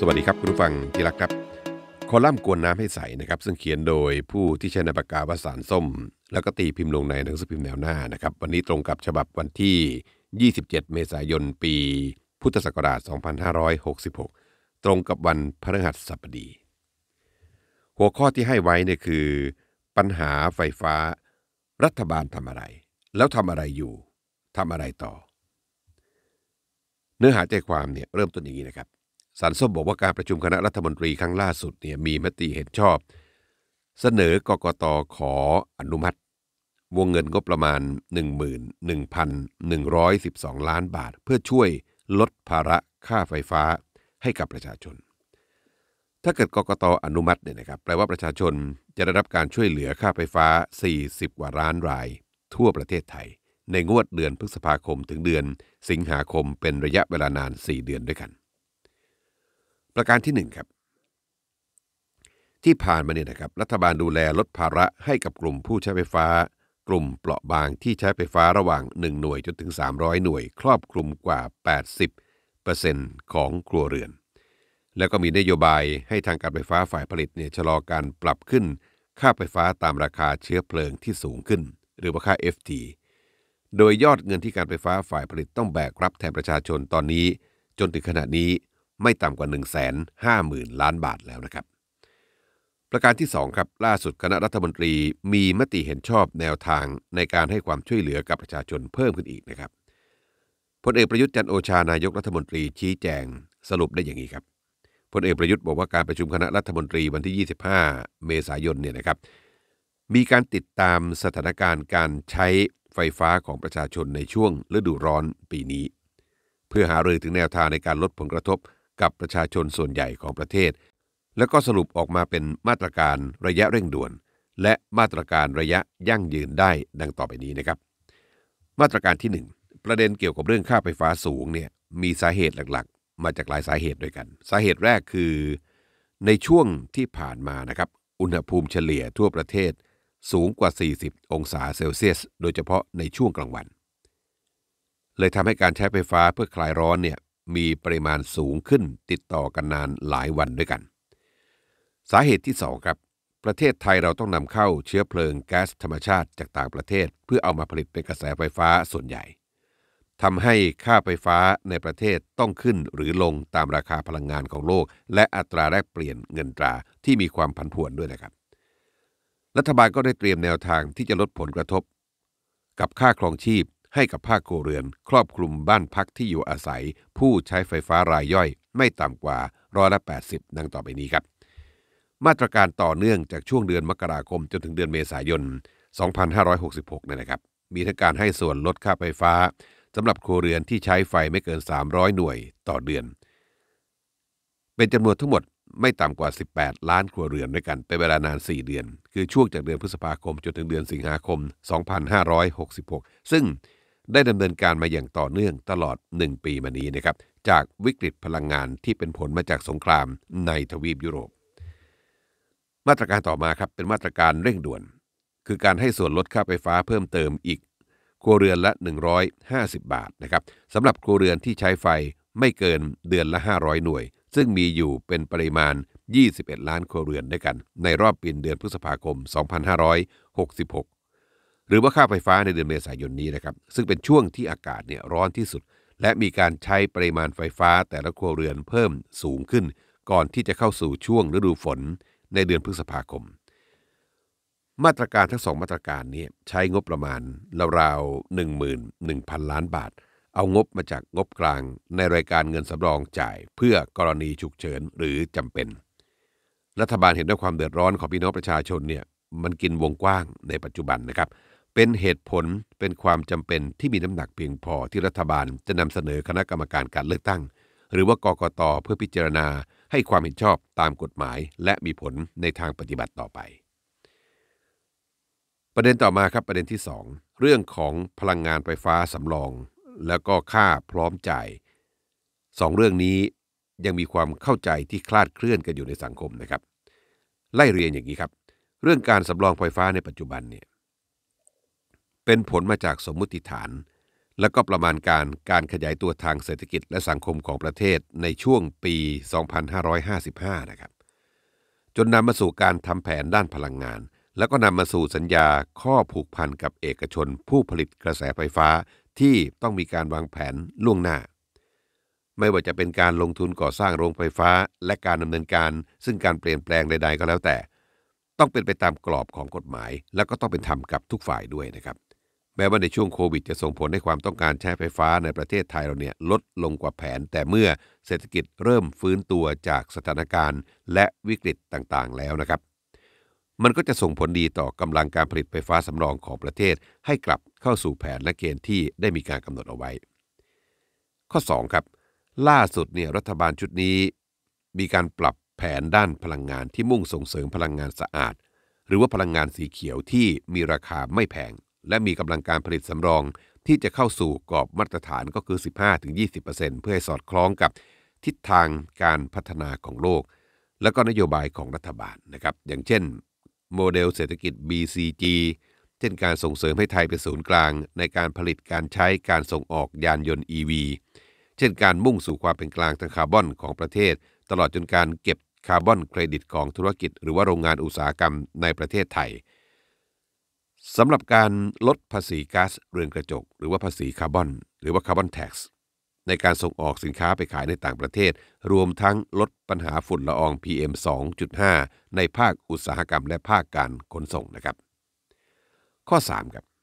วัสดีครับคุณผู้ฟังที่รักครับคอลัมน์กวนน้ำให้ใสนะครับซึ่งเขียนโดยผู้ที่ใช้นามปากกาวสานส้มแล้วก็ตีพิมพ์ลงในหนังสือพิมพ์แนวหน้านะครับวันนี้ตรงกับฉบับวันที่27เมษายนปีพุทธศักราช2566ตรงกับวันพฤหัสบดีหัวข้อที่ให้ไว้เนี่ยคือปัญหาไฟฟ้ารัฐบาลทำอะไรแล้วทำอะไรอยู่ทำอะไรต่อเนื้อหาใจความเนี่ยเริ่มต้นอย่างนี้นะครับสารส้มบอกว่าการประชุมคณะรัฐมนตรีครั้งล่าสุดเนี่ยมีมติเห็นชอบเสนอกกต.ขออนุมัติวงเงินงบประมาณ 11,112 ล้านบาทเพื่อช่วยลดภาระค่าไฟฟ้าให้กับประชาชนถ้าเกิดกกต.อนุมัติเนี่ยนะครับแปลว่าประชาชนจะได้รับการช่วยเหลือค่าไฟฟ้า40กว่าล้านรายทั่วประเทศไทยในงวดเดือนพฤษภาคมถึงเดือนสิงหาคมเป็นระยะเวลานาน4เดือนด้วยกันประการที่1ครับที่ผ่านมาเนี่ยนะครับรัฐบาลดูแลลดภาระให้กับกลุ่มผู้ใช้ไฟฟ้ากลุ่มเปราะบางที่ใช้ไฟฟ้าระหว่าง1หน่วยจนถึง300หน่วยครอบคลุมกว่า 80% ของครัวเรือนแล้วก็มีนโยบายให้ทางการไฟฟ้าฝ่ายผลิตเนี่ยชะลอการปรับขึ้นค่าไฟฟ้าตามราคาเชื้อเพลิงที่สูงขึ้นหรือว่าค่า FT โดยยอดเงินที่การไฟฟ้าฝ่ายผลิตต้องแบกรับแทนประชาชนตอนนี้จนถึงขณะนี้ไม่ต่ำกว่า 150,000 ล้านบาทแล้วนะครับประการที่2ครับล่าสุดคณะรัฐมนตรีมีมติเห็นชอบแนวทางในการให้ความช่วยเหลือกับประชาชนเพิ่มขึ้นอีกนะครับพลเอกประยุทธ์จันทร์โอชานายกรัฐมนตรีชี้แจงสรุปได้อย่างนี้ครับพลเอกประยุทธ์บอกว่าการประชุมคณะรัฐมนตรีวันที่25เมษายนเนี่ยนะครับมีการติดตามสถานการณ์การใช้ไฟฟ้าของประชาชนในช่วงฤดูร้อนปีนี้เพื่อหารือถึงแนวทางในการลดผลกระทบกับประชาชนส่วนใหญ่ของประเทศแล้วก็สรุปออกมาเป็นมาตรการระยะเร่งด่วนและมาตรการระยะยั่งยืนได้ดังต่อไปนี้นะครับมาตรการที่1ประเด็นเกี่ยวกับเรื่องค่าไฟฟ้าสูงเนี่ยมีสาเหตุหลักๆมาจากหลายสาเหตุด้วยกันสาเหตุแรกคือในช่วงที่ผ่านมานะครับอุณหภูมิเฉลี่ยทั่วประเทศสูงกว่า40องศาเซลเซียสโดยเฉพาะในช่วงกลางวันเลยทำให้การใช้ไฟฟ้าเพื่อคลายร้อนเนี่ยมีปริมาณสูงขึ้นติดต่อกันนานหลายวันด้วยกันสาเหตุที่2ครับประเทศไทยเราต้องนำเข้าเชื้อเพลิงแก๊สธรรมชาติจากต่างประเทศเพื่อเอามาผลิตเป็นกระแสไฟฟ้าส่วนใหญ่ทำให้ค่าไฟฟ้าในประเทศต้องขึ้นหรือลงตามราคาพลังงานของโลกและอัตราแลกเปลี่ยนเงินตราที่มีความผันผวนด้วยนะครับรัฐบาลก็ได้เตรียมแนวทางที่จะลดผลกระทบกับค่าครองชีพให้กับภาคครัวเรือนครอบคลุมบ้านพักที่อยู่อาศัยผู้ใช้ไฟฟ้ารายย่อยไม่ต่ำกว่า80%ดังต่อไปนี้ครับมาตรการต่อเนื่องจากช่วงเดือนมกราคมจนถึงเดือนเมษายน2566นะครับมีทั้งการให้ส่วนลดค่าไฟฟ้าสำหรับครัวเรือนที่ใช้ไฟไม่เกิน300หน่วยต่อเดือนเป็นจำนวนทั้งหมดไม่ต่ำกว่า18ล้านครัวเรือนด้วยกันเป็นเวลานาน4เดือนคือช่วงจากเดือนพฤษภาคมจนถึงเดือนสิงหาคม2566ซึ่งได้ดำเนินการมาอย่างต่อเนื่องตลอด1ปีมานี้นะครับจากวิกฤตพลังงานที่เป็นผลมาจากสงครามในทวีปยุโรปมาตรการต่อมาครับเป็นมาตรการเร่งด่วนคือการให้ส่วนลดค่าไฟฟ้าเพิ่มเติมอีกครัวเรือนละ150บาทนะครับสำหรับครัวเรือนที่ใช้ไฟไม่เกินเดือนละ500หน่วยซึ่งมีอยู่เป็นปริมาณ21ล้านครัวเรือนด้วยกันในรอบปีเดือนพฤษภาคม2566หรือว่าค่าไฟฟ้าในเดือนเมษายนนี้นะครับซึ่งเป็นช่วงที่อากาศเนี่ยร้อนที่สุดและมีการใช้ปริมาณไฟฟ้าแต่ละครัวเรือนเพิ่มสูงขึ้นก่อนที่จะเข้าสู่ช่วงฤดูฝนในเดือนพฤษภาคมมาตรการทั้ง2มาตรการนี้ใช้งบประมาณราวๆ 11,000 ล้านบาทเอางบมาจากงบกลางในรายการเงินสำรองจ่ายเพื่อกรณีฉุกเฉินหรือจำเป็นรัฐบาลเห็นด้วยความเดือดร้อนของพี่น้องประชาชนเนี่ยมันกินวงกว้างในปัจจุบันนะครับเป็นเหตุผลเป็นความจำเป็นที่มีน้ำหนักเพียงพอที่รัฐบาลจะนำเสนอคณะกรรมการการเลือกตั้งหรือว่ากกต.เพื่อพิจารณาให้ความเห็นชอบตามกฎหมายและมีผลในทางปฏิบัติต่อไปประเด็นต่อมาครับประเด็นที่2เรื่องของพลังงานไฟฟ้าสำรองแล้วก็ค่าพร้อมจ่าย2เรื่องนี้ยังมีความเข้าใจที่คลาดเคลื่อนกันอยู่ในสังคมนะครับไล่เรียงอย่างนี้ครับเรื่องการสำรองไฟฟ้าในปัจจุบันเนี่ยเป็นผลมาจากสมมุติฐานแล้วก็ประมาณการขยายตัวทางเศรษฐกิจและสังคมของประเทศในช่วงปี 2555 นะครับจนนำมาสู่การทำแผนด้านพลังงานแล้วก็นำมาสู่สัญญาข้อผูกพันกับเอกชนผู้ผลิตกระแสไฟฟ้าที่ต้องมีการวางแผนล่วงหน้าไม่ว่าจะเป็นการลงทุนก่อสร้างโรงไฟฟ้าและการดำเนินการซึ่งการเปลี่ยนแปลงใดๆก็แล้วแต่ต้องเป็นไปตามกรอบของกฎหมายแล้วก็ต้องเป็นธรรมกับทุกฝ่ายด้วยนะครับแม้ว่าในช่วงโควิดจะส่งผลให้ความต้องการใช้ไฟฟ้าในประเทศไทยเราเนี่ยลดลงกว่าแผนแต่เมื่อเศรษฐกิจเริ่มฟื้นตัวจากสถานการณ์และวิกฤตต่างๆแล้วนะครับมันก็จะส่งผลดีต่อกำลังการผลิตไฟฟ้าสำรองของประเทศให้กลับเข้าสู่แผนและเกณฑ์ที่ได้มีการกำหนดเอาไว้ข้อ2ครับล่าสุดเนี่ยรัฐบาลชุดนี้มีการปรับแผนด้านพลังงานที่มุ่งส่งเสริมพลังงานสะอาดหรือว่าพลังงานสีเขียวที่มีราคาไม่แพงและมีกำลังการผลิตสำรองที่จะเข้าสู่กรอบมาตรฐานก็คือ 15-20% เพื่อให้สอดคล้องกับทิศทางการพัฒนาของโลกและก็นโยบายของรัฐบาลนะครับอย่างเช่นโมเดลเศรษฐกิจ BCG เช่นการส่งเสริมให้ไทยเป็นศูนย์กลางในการผลิตการใช้การส่งออกยานยนต์ EV เช่นการมุ่งสู่ความเป็นกลางทางคาร์บอนของประเทศตลอดจนการเก็บคาร์บอนเครดิตของธุรกิจหรือว่าโรงงานอุตสาหกรรมในประเทศไทยสำหรับการลดภาษีก๊าซเรือนกระจกหรือว่าภาษีคาร์บอนหรือว่าคาร์บอนแท็กซ์ในการส่งออกสินค้าไปขายในต่างประเทศรวมทั้งลดปัญหาฝุ่นละออง PM 2.5 ในภาคอุตสาหกรรมและภาคการขนส่งนะครับข้อ3ครับ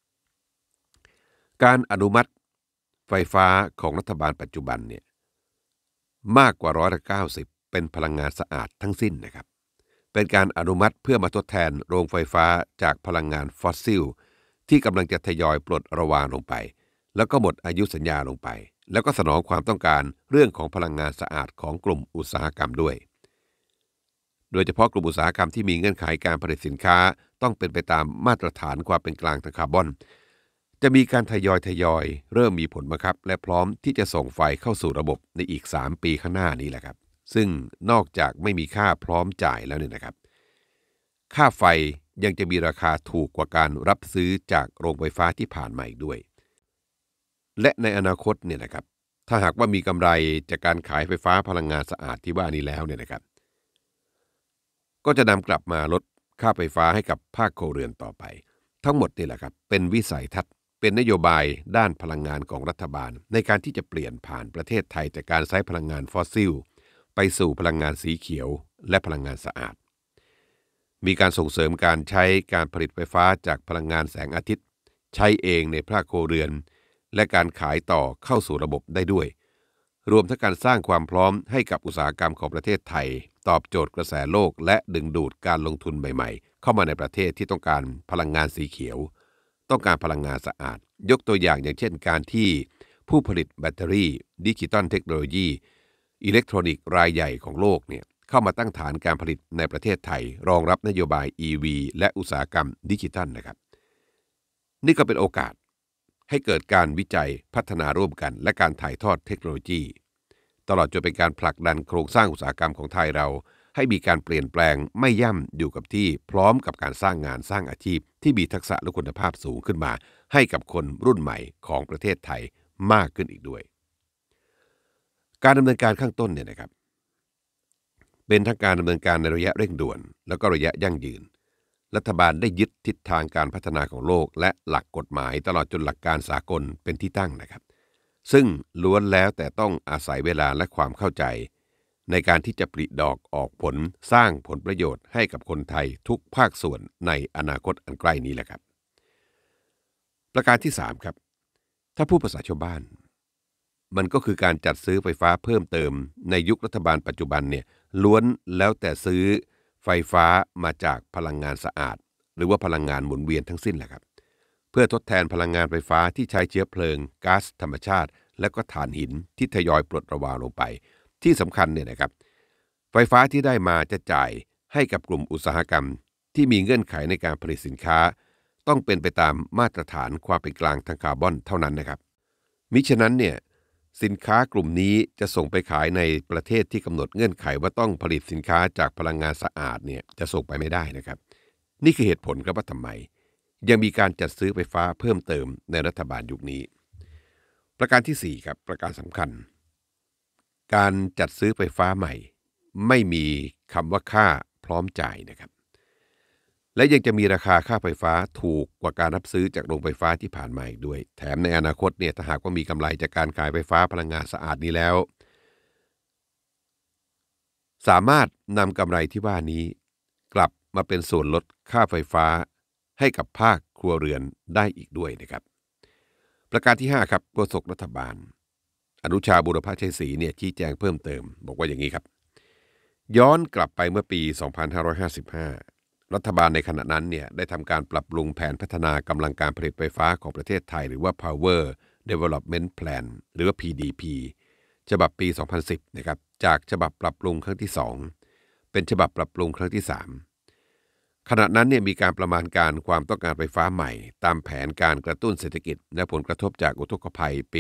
การอนุมัติไฟฟ้าของรัฐบาลปัจจุบันเนี่ยมากกว่า90%เป็นพลังงานสะอาดทั้งสิ้นนะครับเป็นการอนุมัติเพื่อมาทดแทนโรงไฟฟ้าจากพลังงานฟอสซิลที่กำลังจะทยอยปลดระวางลงไปแล้วก็หมดอายุสัญญาลงไปแล้วก็สนองความต้องการเรื่องของพลังงานสะอาดของกลุ่มอุตสาหกรรมด้วยโดยเฉพาะกลุ่มอุตสาหกรรมที่มีเงื่อนไขการผลิตสินค้าต้องเป็นไปตามมาตรฐานความเป็นกลางทางคาร์บอนจะมีการทยอยเริ่มมีผลบังคับและพร้อมที่จะส่งไฟเข้าสู่ระบบในอีก3 ปีข้างหน้านี้แหละครับซึ่งนอกจากไม่มีค่าพร้อมจ่ายแล้วเนี่ยนะครับค่าไฟยังจะมีราคาถูกกว่าการรับซื้อจากโรงไฟฟ้าที่ผ่านมาอีกด้วยและในอนาคตเนี่ยนะครับถ้าหากว่ามีกำไรจากการขายไฟฟ้าพลังงานสะอาดที่ว่านี้แล้วเนี่ยนะครับก็จะนำกลับมาลดค่าไฟฟ้าให้กับภาคครัวเรือนต่อไปทั้งหมดนี่แหละครับเป็นวิสัยทัศน์เป็นนโยบายด้านพลังงานของรัฐบาลในการที่จะเปลี่ยนผ่านประเทศไทยจากการใช้พลังงานฟอสซิลไปสู่พลังงานสีเขียวและพลังงานสะอาดมีการส่งเสริมการใช้การผลิตไฟฟ้าจากพลังงานแสงอาทิตย์ใช้เองในภาคครัวเรือนและการขายต่อเข้าสู่ระบบได้ด้วยรวมทั้งการสร้างความพร้อมให้กับอุตสาหกรรมของประเทศไทยตอบโจทย์กระแสโลกและดึงดูดการลงทุนใหม่ๆเข้ามาในประเทศที่ต้องการพลังงานสีเขียวต้องการพลังงานสะอาดยกตัวอย่างเช่นการที่ผู้ผลิตแบตเตอรี่ดิจิตอลเทคโนโลยีอิเล็กทรอนิกส์รายใหญ่ของโลกเนี่ยเข้ามาตั้งฐานการผลิตในประเทศไทยรองรับนโยบาย EV และอุตสาหกรรมดิจิทัลนะครับนี่ก็เป็นโอกาสให้เกิดการวิจัยพัฒนาร่วมกันและการถ่ายทอดเทคโนโลยีตลอดจนเป็นการผลักดันโครงสร้างอุตสาหกรรมของไทยเราให้มีการเปลี่ยนแปลงไม่ย่ำอยู่กับที่พร้อมกับการสร้างงานสร้างอาชีพที่มีทักษะและคุณภาพสูงขึ้นมาให้กับคนรุ่นใหม่ของประเทศไทยมากขึ้นอีกด้วยการดำเนินการข้างต้นเนี่ยนะครับเป็นทั้งการดำเนินการในระยะเร่งด่วนแล้วก็ระยะยั่งยืนรัฐบาลได้ยึดทิศทางการพัฒนาของโลกและหลักกฎหมายตลอดจนหลักการสากลเป็นที่ตั้งนะครับซึ่งล้วนแล้วแต่ต้องอาศัยเวลาและความเข้าใจในการที่จะผลิดอกออกผลสร้างผลประโยชน์ให้กับคนไทยทุกภาคส่วนในอนาคตอันใกล้นี้แหละครับประการที่3ครับถ้าพูดภาษาชาวบ้านมันก็คือการจัดซื้อไฟฟ้าเพิ่มเติมในยุครัฐบาลปัจจุบันเนี่ยล้วนแล้วแต่ซื้อไฟฟ้ามาจากพลังงานสะอาดหรือว่าพลังงานหมุนเวียนทั้งสิ้นแหละครับเพื่อทดแทนพลังงานไฟฟ้าที่ใช้เชื้อเพลิงก๊าซธรรมชาติและก็ถ่านหินที่ทยอยปลดระวางลงไปที่สำคัญเนี่ยนะครับไฟฟ้าที่ได้มาจะจ่ายให้กับกลุ่มอุตสาหกรรมที่มีเงื่อนไขในการผลิตสินค้าต้องเป็นไปตามมาตรฐานความเป็นกลางทางคาร์บอนเท่านั้นนะครับมิฉะนั้นเนี่ยสินค้ากลุ่มนี้จะส่งไปขายในประเทศที่กำหนดเงื่อนไขว่าต้องผลิตสินค้าจากพลังงานสะอาดเนี่ยจะส่งไปไม่ได้นะครับนี่คือเหตุผลครับว่าทำไมยังมีการจัดซื้อไฟฟ้าเพิ่มเติมในรัฐบาลยุคนี้ประการที่4ครับประการสำคัญการจัดซื้อไฟฟ้าใหม่ไม่มีคำว่าค่าพร้อมจ่ายนะครับและยังจะมีราคาค่าไฟฟ้าถูกกว่าการรับซื้อจากโรงไฟฟ้าที่ผ่านมาอีกด้วยแถมในอนาคตเนี่ยถ้าหากว่ามีกำไรจากการขายไฟฟ้าพลังงานสะอาดนี้แล้วสามารถนำกำไรที่ว่านี้กลับมาเป็นส่วนลดค่าไฟฟ้าให้กับภาคครัวเรือนได้อีกด้วยนะครับประการที่5ครับโฆษกรัฐบาลอนุชาบุรพชัยศรีเนี่ยชี้แจงเพิ่มเติมบอกว่าอย่างนี้ครับย้อนกลับไปเมื่อปี 2555 รัฐบาลในขณะนั้นเนี่ยได้ทำการปรับปรุงแผนพัฒนากำลังการผลิตไฟฟ้าของประเทศไทยหรือว่า Power Development Plan หรือว่า PDP ฉบับปี 2010 นะครับจากฉบับปรับปรุงครั้งที่ 2 เป็นฉบับปรับปรุงครั้งที่ 3ขณะนั้นเนี่ยมีการประมาณการความต้องการไฟฟ้าใหม่ตามแผนการกระตุ้นเศรษฐกิจและผลกระทบจากอุทกภัยปี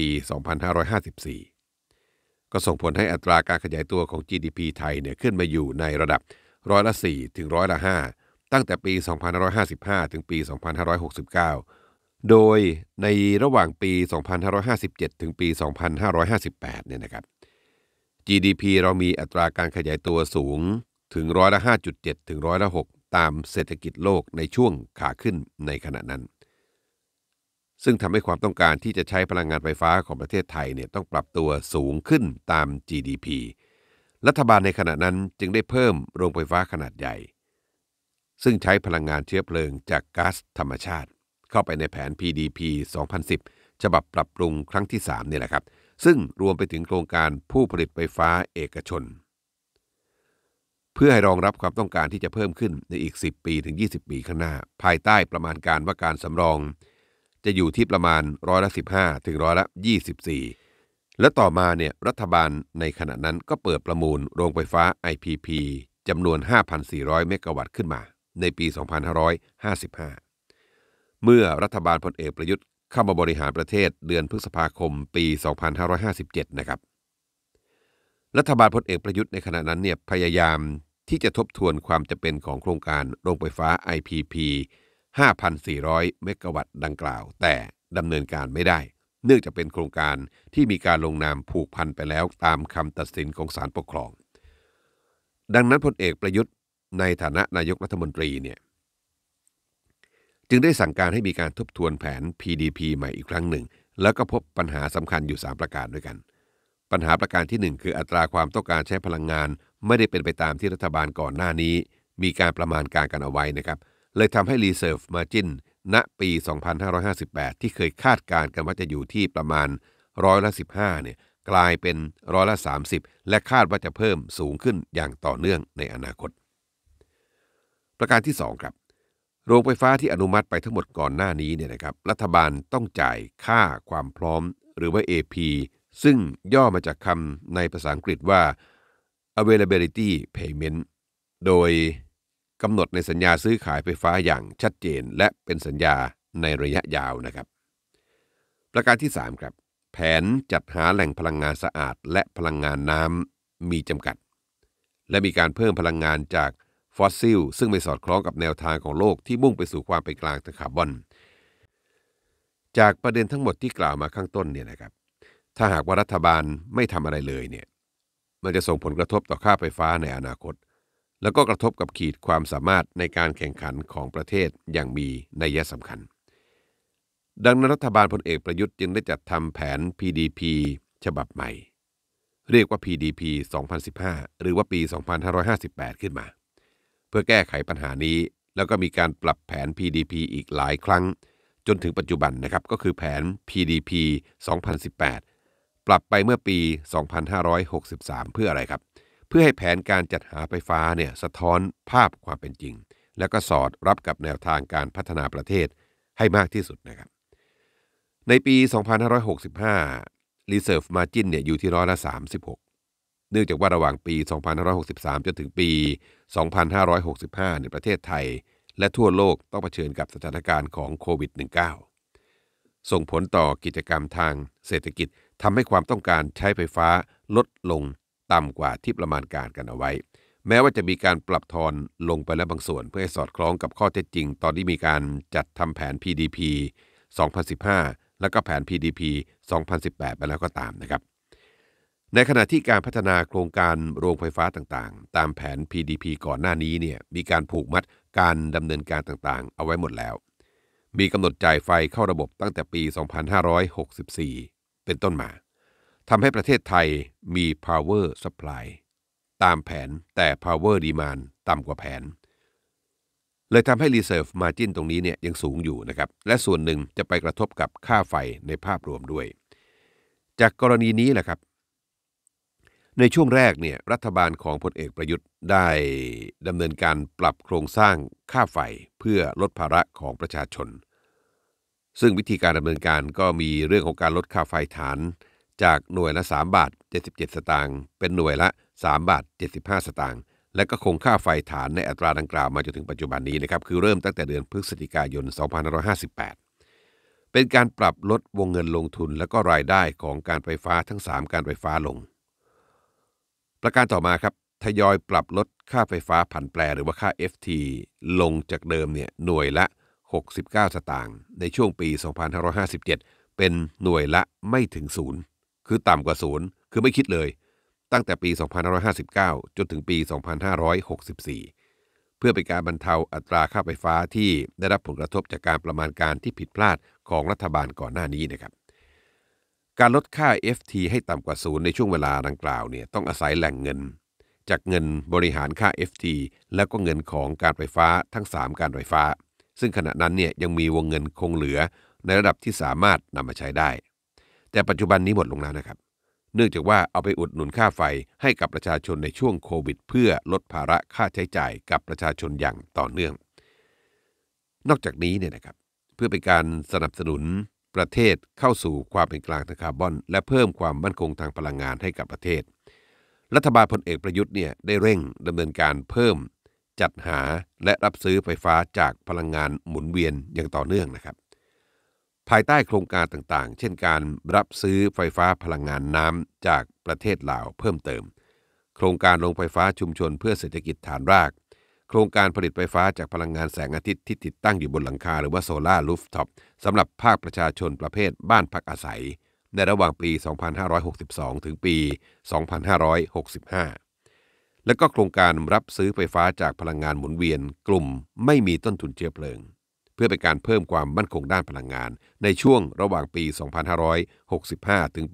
2554 ก็ส่งผลให้อัตราการขยายตัวของ GDP ไทยเนี่ยขึ้นมาอยู่ในระดับร้อยละ 4 ถึงร้อยละ 5 ตั้งแต่ปี 2555 ถึงปี 2569 โดยในระหว่างปี 2557 ถึงปี 2558 เนี่ยนะครับ GDP เรามีอัตราการขยายตัวสูงถึงร้อยละ 5.7 ถึงร้อยละ 6 ตามเศรษฐกิจโลกในช่วงขาขึ้นในขณะนั้นซึ่งทำให้ความต้องการที่จะใช้พลังงานไฟฟ้าของประเทศไทยเนี่ยต้องปรับตัวสูงขึ้นตาม GDP รัฐบาลในขณะนั้นจึงได้เพิ่มโรงไฟฟ้าขนาดใหญ่ซึ่งใช้พลังงานเชื้อเพลิงจากก๊าซธรรมชาติเข้าไปในแผน PDP 2010 ฉบับปรับปรุงครั้งที่3เนี่ยแหละครับซึ่งรวมไปถึงโครงการผู้ผลิตไฟฟ้าเอกชนเพื่อให้รองรับความต้องการที่จะเพิ่มขึ้นในอีก10 ปีถึง 20 ปีข้างหน้าภายใต้ประมาณการว่าการสำรองจะอยู่ที่ประมาณร้อยละ 15 ถึงร้อยละ 24 และต่อมาเนี่ยรัฐบาลในขณะนั้นก็เปิดประมูลโรงไฟฟ้า IPP จำนวน 5,400 เมกะวัตต์ขึ้นมาในปี 2555 เมื่อรัฐบาลพลเอกประยุทธ์เข้ามาบริหารประเทศเดือนพฤษภาคมปี 2557 นะครับรัฐบาลพลเอกประยุทธ์ในขณะนั้นเนี่ยพยายามที่จะทบทวนความจำเป็นของโครงการโรงไฟฟ้า IPP 5,400 เมกะวัตต์ดังกล่าวแต่ดำเนินการไม่ได้เนื่องจากเป็นโครงการที่มีการลงนามผูกพันไปแล้วตามคำตัดสินของศาลปกครองดังนั้นพลเอกประยุทธ์ในฐานะนายกรัฐมนตรีเนี่ยจึงได้สั่งการให้มีการทบทวนแผน PDP ใหม่อีกครั้งหนึ่งแล้วก็พบปัญหาสำคัญอยู่3ประการด้วยกันปัญหาประการที่1คืออัตราความต้องการใช้พลังงานไม่ได้เป็นไปตามที่รัฐบาลก่อนหน้านี้มีการประมาณการกันเอาไว้นะครับเลยทำให้ Reserve Margin ณปี 2558 ที่เคยคาดการณ์กันว่าจะอยู่ที่ประมาณร้อยละ 15 เนี่ยกลายเป็นร้อยละ 30 และคาดว่าจะเพิ่มสูงขึ้นอย่างต่อเนื่องในอนาคตประการที่2ครับโรงไฟฟ้าที่อนุมัติไปทั้งหมดก่อนหน้านี้เนี่ยนะครับรัฐบาลต้องจ่ายค่าความพร้อมหรือว่า AP ซึ่งย่อมาจากคำในภาษาอังกฤษว่า availability payment โดยกำหนดในสัญญาซื้อขายไฟฟ้าอย่างชัดเจนและเป็นสัญญาในระยะยาวนะครับประการที่3ครับแผนจัดหาแหล่งพลังงานสะอาดและพลังงานน้ำมีจำกัดและมีการเพิ่มพลังงานจากฟอสซิลซึ่งไม่สอดคล้องกับแนวทางของโลกที่มุ่งไปสู่ความเป็นกลางทางคาร์บอนจากประเด็นทั้งหมดที่กล่าวมาข้างต้นเนี่ยนะครับถ้าหากว่ารัฐบาลไม่ทำอะไรเลยเนี่ยมันจะส่งผลกระทบต่อค่าไฟฟ้าในอนาคตแล้วก็กระทบกับขีดความสามารถในการแข่งขันของประเทศอย่างมีนัยสำคัญดังนั้นรัฐบาลพลเอกประยุทธ์จึงได้จัดทำแผน PDP ฉบับใหม่เรียกว่า PDP 2015 หรือว่าปี 2558 ขึ้นมาเพื่อแก้ไขปัญหานี้แล้วก็มีการปรับแผน PDP อีกหลายครั้งจนถึงปัจจุบันนะครับก็คือแผน PDP 2018 ปรับไปเมื่อปี 2563 เพื่ออะไรครับเพื่อให้แผนการจัดหาไฟฟ้าเนี่ยสะท้อนภาพความเป็นจริงแล้วก็สอดรับกับแนวทางการพัฒนาประเทศให้มากที่สุดนะครับในปี 2565 Reserve Margin เนี่ยอยู่ที่ร้อยละ 36 เนื่องจากว่าระหว่างปี 2563 จนถึงปี 2565 ในประเทศไทยและทั่วโลกต้องเผชิญกับสถานการณ์ของโควิด -19 ส่งผลต่อกิจกรรมทางเศรษฐกิจทำให้ความต้องการใช้ไฟฟ้าลดลงต่ำกว่าที่ประมาณการกันเอาไว้แม้ว่าจะมีการปรับทอนลงไปแล้วบางส่วนเพื่อให้สอดคล้องกับข้อเท็จจริงตอนที่มีการจัดทำแผน PDP 2015 แล้วก็แผน PDP 2018 ไปแล้วก็ตามนะครับในขณะที่การพัฒนาโครงการโรงไฟฟ้าต่างๆตามแผน PDP ก่อนหน้านี้เนี่ยมีการผูกมัดการดำเนินการต่างๆเอาไว้หมดแล้วมีกำหนดจ่ายไฟเข้าระบบตั้งแต่ปี 2564 เป็นต้นมาทำให้ประเทศไทยมี power supply ตามแผนแต่ power demand ต่ำกว่าแผนเลยทำให้ reserve margin ตรงนี้เนี่ยยังสูงอยู่นะครับและส่วนหนึ่งจะไปกระทบกับค่าไฟในภาพรวมด้วยจากกรณีนี้แหละครับในช่วงแรกเนี่ยรัฐบาลของพลเอกประยุทธ์ได้ดำเนินการปรับโครงสร้างค่าไฟเพื่อลดภาระของประชาชนซึ่งวิธีการดำเนินการก็มีเรื่องของการลดค่าไฟฐานจากหน่วยละ3 บาท 77 สตางค์เป็นหน่วยละ3 บาท 75 สตางค์และก็คงค่าไฟฐานในอัตราดังกล่าวมาจนถึงปัจจุบันนี้นะครับคือเริ่มตั้งแต่เดือนพฤศจิกายน 2558 เป็นการปรับลดวงเงินลงทุนและก็รายได้ของการไฟฟ้าทั้ง3การไฟฟ้าลงประการต่อมาครับทยอยปรับลดค่าไฟฟ้าผันแปรหรือว่าค่า FT ลงจากเดิมเนี่ยหน่วยละ69 สตางค์ในช่วงปี 2557 เป็นหน่วยละไม่ถึงศูนย์คือต่ำกว่าศูนย์คือไม่คิดเลยตั้งแต่ปี 2559 จนถึงปี 2564 เพื่อเป็นการบรรเทาอัตราค่าไฟฟ้าที่ได้รับผลกระทบจากการประมาณการที่ผิดพลาดของรัฐบาลก่อนหน้านี้นะครับการลดค่า FT ให้ต่ำกว่าศูนย์ในช่วงเวลาดังกล่าวเนี่ยต้องอาศัยแหล่งเงินจากเงินบริหารค่า FT แล้วก็เงินของการไฟฟ้าทั้ง3การไฟฟ้าซึ่งขณะนั้นเนี่ยยังมีวงเงินคงเหลือในระดับที่สามารถนำมาใช้ได้แต่ปัจจุบันนี้หมดลงแล้วนะครับเนื่องจากว่าเอาไปอุดหนุนค่าไฟให้กับประชาชนในช่วงโควิดเพื่อลดภาระค่าใช้จ่ายกับประชาชนอย่างต่อเนื่องนอกจากนี้เนี่ยนะครับเพื่อเป็นการสนับสนุนประเทศเข้าสู่ความเป็นกลางทางคาร์บอนและเพิ่มความมั่นคงทางพลังงานให้กับประเทศรัฐบาลพลเอกประยุทธ์เนี่ยได้เร่งดำเนินการเพิ่มจัดหาและรับซื้อไฟฟ้าจากพลังงานหมุนเวียนอย่างต่อเนื่องนะครับภายใต้โครงการต่างๆเช่นการรับซื้อไฟฟ้าพลังงานน้ำจากประเทศลาวเพิ่มเติมโครงการโรงไฟฟ้าชุมชนเพื่อเศรษฐกิจฐานรากโครงการผลิตไฟฟ้าจากพลังงานแสงอาทิตย์ที่ติดตั้งอยู่บนหลังคาหรือว่าโซลาร์รูฟท็อปสำหรับภาคประชาชนประเภทบ้านพักอาศัยในระหว่างปี 2562 ถึงปี 2565 และก็โครงการรับซื้อไฟฟ้าจากพลังงานหมุนเวียนกลุ่มไม่มีต้นทุนเชื้อเพลิงเพื่อเป็นการเพิ่มความมั่นคงด้านพลังงานในช่วงระหว่างปี 2565 ถึงปี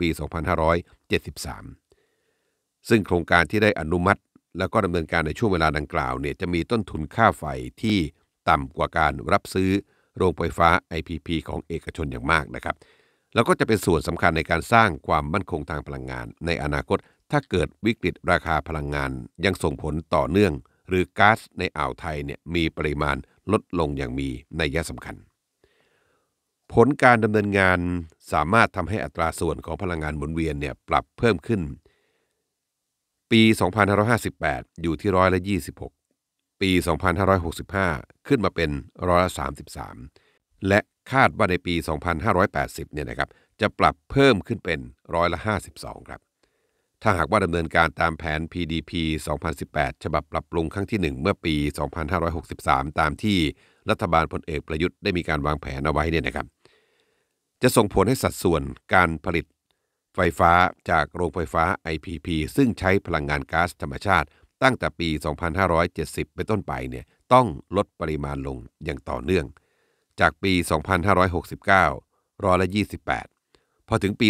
2573 ซึ่งโครงการที่ได้อนุมัติแล้วก็ดำเนินการในช่วงเวลาดังกล่าวเนี่ยจะมีต้นทุนค่าไฟที่ต่ำกว่าการรับซื้อโรงไฟฟ้า IPP ของเอกชนอย่างมากนะครับแล้วก็จะเป็นส่วนสำคัญในการสร้างความมั่นคงทางพลังงานในอนาคตถ้าเกิดวิกฤตราคาพลังงานยังส่งผลต่อเนื่องหรือก๊าซในอ่าวไทยเนี่ยมีปริมาณลดลงอย่างมีนัยสำคัญผลการดำเนินงานสามารถทำให้อัตราส่วนของพลังงานหมุนเวียนเนี่ยปรับเพิ่มขึ้นปี 2558 อยู่ที่26%ปี 2565 ขึ้นมาเป็น33%และคาดว่าในปี 2580 เนี่ยนะครับจะปรับเพิ่มขึ้นเป็น52%ครับถ้าหากว่าดำเนินการตามแผน PDP 2018 ฉบับปรับปรุงครั้งที่1เมื่อปี 2563 ตามที่รัฐบาลพลเอกประยุทธ์ได้มีการวางแผนเอาไว้เนี่ยนะครับจะส่งผลให้สัดส่วนการผลิตไฟฟ้าจากโรงไฟฟ้า IPP ซึ่งใช้พลังงานก๊าซธรรมชาติตั้งแต่ปี 2570 เป็นต้นไปเนี่ยต้องลดปริมาณลงอย่างต่อเนื่องจากปี 2569 28%พอถึงปี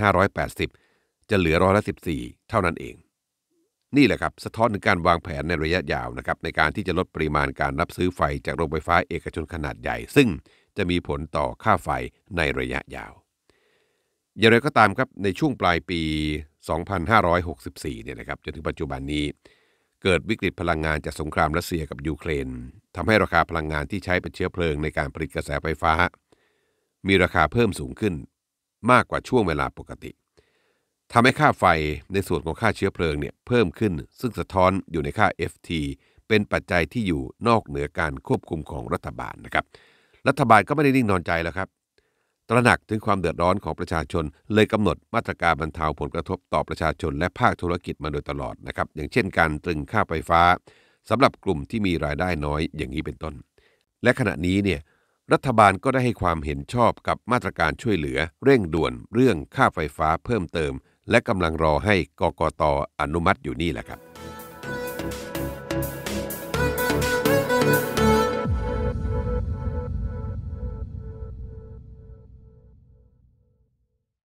2580 จะเหลือ14%เท่านั้นเองนี่แหละครับสะท้อนถึงการวางแผนในระยะยาวนะครับในการที่จะลดปริมาณการรับซื้อไฟจากโรงไฟฟ้าเอกชนขนาดใหญ่ซึ่งจะมีผลต่อค่าไฟในระยะยาวอย่างไรก็ตามครับในช่วงปลายปี 2564 เนี่ยนะครับจนถึงปัจจุบันนี้เกิดวิกฤตพลังงานจากสงครามรัสเซียกับยูเครนทำให้ราคาพลังงานที่ใช้เป็นเชื้อเพลิงในการผลิตกระแสไฟฟ้ามีราคาเพิ่มสูงขึ้นมากกว่าช่วงเวลาปกติทำให้ค่าไฟในส่วนของค่าเชื้อเพลิงเนี่ยเพิ่มขึ้นซึ่งสะท้อนอยู่ในค่า FT เป็นปัจจัยที่อยู่นอกเหนือการควบคุมของรัฐบาลนะครับรัฐบาลก็ไม่ได้นิ่งนอนใจแล้วครับตระหนักถึงความเดือดร้อนของประชาชนเลยกำหนดมาตรการบรรเทาผลกระทบต่อประชาชนและภาคธุรกิจมาโดยตลอดนะครับอย่างเช่นการตรึงค่าไฟฟ้าสำหรับกลุ่มที่มีรายได้น้อยอย่างนี้เป็นต้นและขณะนี้เนี่ยรัฐบาลก็ได้ให้ความเห็นชอบกับมาตรการช่วยเหลือเร่งด่วนเรื่องค่าไฟฟ้าเพิ่มเติมและกำลังรอให้กกต.อนุมัติอยู่นี่แหละครับ